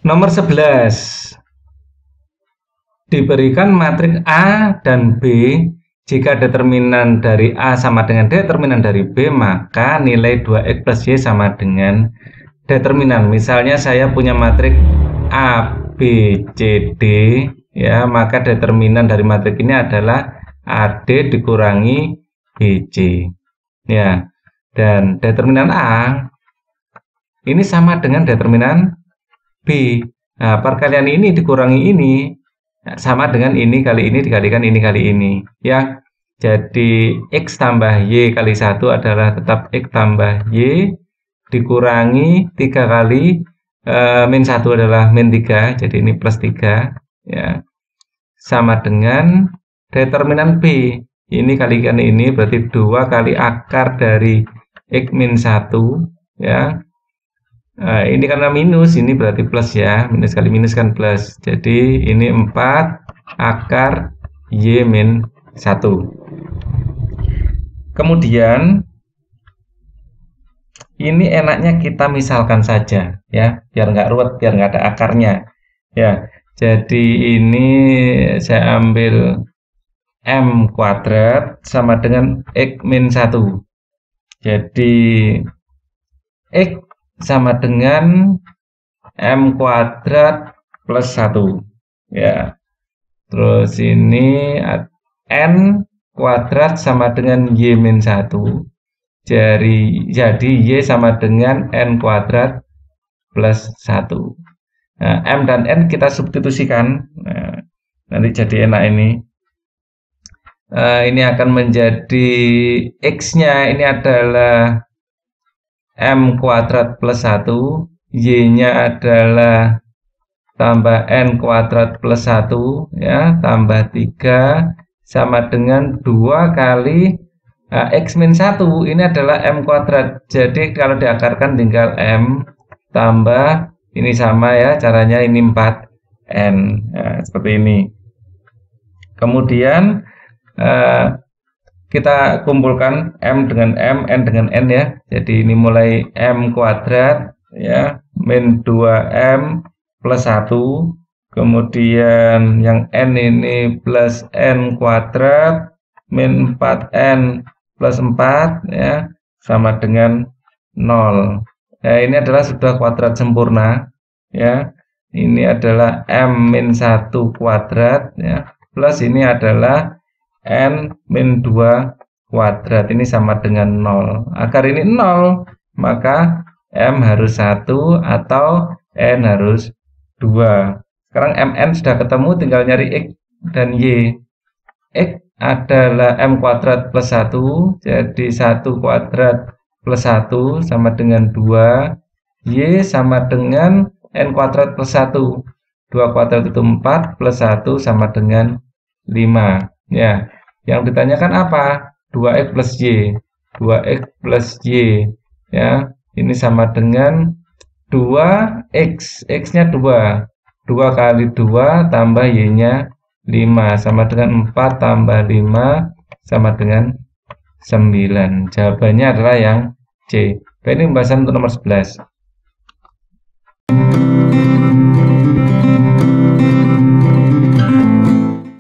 Nomor 11. Diberikan matriks A dan B. Jika determinan dari A sama dengan determinan dari B, maka nilai 2X plus Y sama dengan determinan. Misalnya saya punya matriks A, B, C, D, ya, maka determinan dari matriks ini adalah AD dikurangi BC. Ya, dan determinan A ini sama dengan determinan B. Nah, perkalian ini dikurangi ini sama dengan ini kali ini dikalikan ini kali ini, ya. Jadi X tambah Y kali 1 adalah tetap X tambah Y dikurangi 3 kali min 1 adalah min 3, jadi ini plus 3, ya, sama dengan determinan B. Ini kalikan ini berarti 2 kali akar dari X min 1, ya. Ini karena minus, ini berarti plus, ya. Minus kali minus kan plus. Jadi ini 4 akar Y min 1. Kemudian ini enaknya kita misalkan saja, ya, biar nggak ruwet, biar nggak ada akarnya, ya. Jadi ini saya ambil M kuadrat sama dengan X min 1. Jadi X sama dengan M kuadrat plus 1, ya. Terus ini N kuadrat sama dengan Y min 1. Jadi Y sama dengan N kuadrat plus 1. Nah, M dan N kita substitusikan. Nah, nanti jadi enak ini. Ini akan menjadi X-nya ini adalah M kuadrat plus 1, Y-nya adalah tambah N kuadrat plus 1, ya, tambah 3 sama dengan 2 kali X min 1, ini adalah M kuadrat. Jadi kalau diakarkan tinggal M tambah ini sama, ya, caranya ini 4N, nah, seperti ini. Kemudian kita kumpulkan M dengan M, N dengan N, ya. Jadi ini mulai M kuadrat, ya, min 2M plus 1. Kemudian yang N ini plus N kuadrat min 4N plus 4, ya, sama dengan 0. Nah, ini adalah sudah kuadrat sempurna, ya. Ini adalah M min 1 kuadrat, ya, plus ini adalah N min 2 kuadrat, ini sama dengan 0. Agar ini 0, maka M harus 1 atau N harus 2. Sekarang MN sudah ketemu, tinggal nyari X dan Y. X adalah M kuadrat plus 1, jadi 1 kuadrat plus 1 sama dengan 2. Y sama dengan N kuadrat plus 1. 2 kuadrat itu 4, plus 1 sama dengan 5. Ya, yang ditanyakan apa? 2X plus Y. 2X plus Y, ya. Ini sama dengan 2X. X-nya 2. 2 kali 2 tambah Y-nya 5 sama dengan 4 tambah 5 sama dengan 9. Jawabannya adalah yang C. Ini pembahasan untuk nomor 11.